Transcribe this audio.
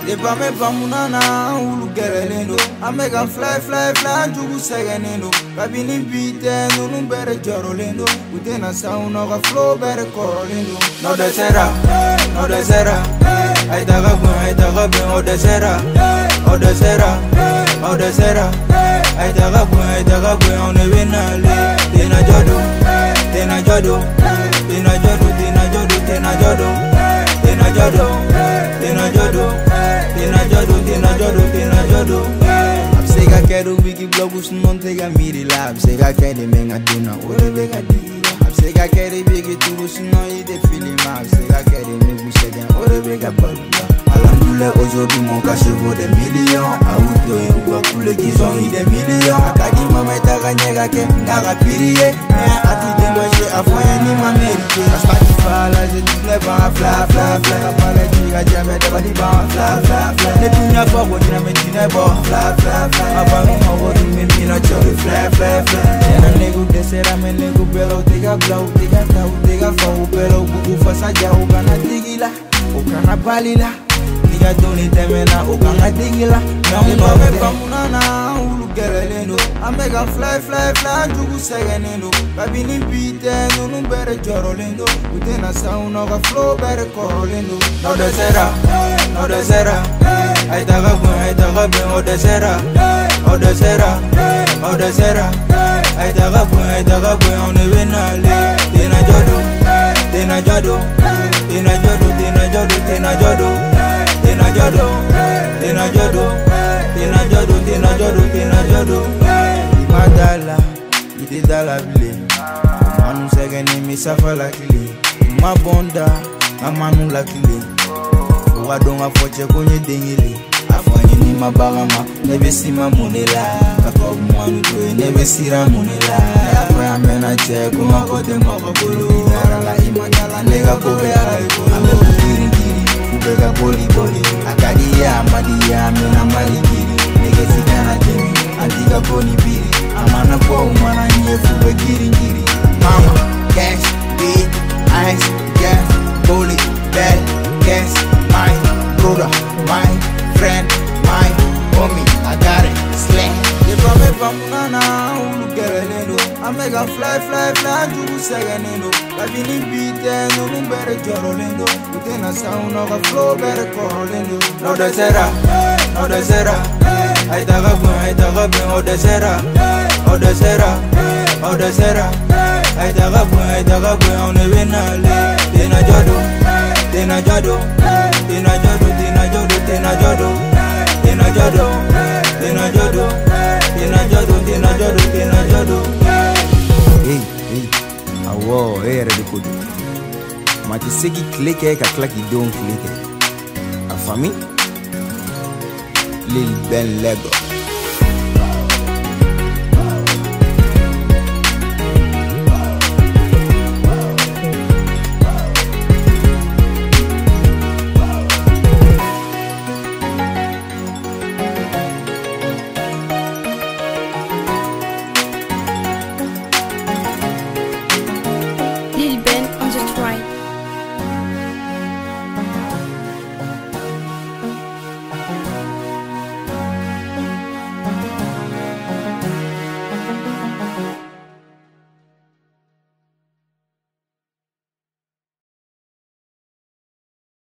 De pa me pamunana ulu gerelendo. Amega fly jugu segenendo. Kabini bite nunu bere jorolendo. Utena sauna ga flow bere korolendo. No desera, no desera. Ay daga bun, o desera, o desera, o desera. Ay daga bun, on ne venale. Tena jodo, tena jodo, tena jodo, tena jodo, tena jodo, tena jodo, tena jodo, tena jodo, tena jodo, tena jodo. Absega quero big blogus non tega miri lá. Absega quero menga duna ore bega di. Absega quero big tudo não ide filma. Absega quero me busega ore bega balula. Alhamdulillah aujourd'hui mon cachet vaut des millions. Auto et ou coule qui sont des millions. Akadi mama taganyega ke ngaga pirie. Mais ati moi j'ai affoyé ni ma mérité. Spotify là je dis ne pas fla. Parler du gars jamais de bali ba fla. Ne tunya pas quoi tu me dis ne pas fla. Avant on va nous me pina chori fla. Na nego desera me nego pelo tiga blau tiga fa o pelo buku fasa ja o kana tigila o kana balila. Tiga doni temena o kana tigila. Na mo me pamunana ulu gerelendo. Amega fly jugu segenendo. Kabini bite nunu bere jorolendo. Utena sauna ga flow bere korolendo. No desera, no desera. Ay daga bun, o desera, o desera, o desera. Ay daga bun, on ne venale. Tena jodo, tena jodo, tena jodo, tena jodo, tena jodo, tena jodo, tena jodo, tena jodo, tena jodo, tena jodo. Madala, ide dala bile. Manu segeni mi safa la kili. Ma bonda, amanu la kili. Wadonga foche konye dengili. Afanye ni mabarama, nebe sima monela. Kako mwanu toye, nebe sira monela. Afre amena che, kuma kote mwaka bolo. Idara la imagala, nega kobe ala ikolo. Ame kukiri, kubega boli. Akadiya, amadiya, amena mali kiri. Nege sikana jemi, antiga boni biri. Amana kwa umana nye fube kiri. Mama, cash, beat, ice, gas, boli, bad, gas. My brother, my friend, my homie, I got it, slang. De pa me pamunana ulu gerelendo. Amega fly jugu segenendo. Kabini bite nunu bere jorolendo. Utena sauna ga flow bere korolendo. No desera, no desera. Ay daga bun, o desera, o desera, o desera. Ay daga bun, on ne venale. Tena jodo, tena jodo. Tena jodo, tena jodo, tena jodo, tena jodo, tena jodo, tena jodo, tena jodo, tena jodo. Hey, awo, era de kudu. Mati segi kleke ka klaki don kleke. A famille, Lil Ben Lego.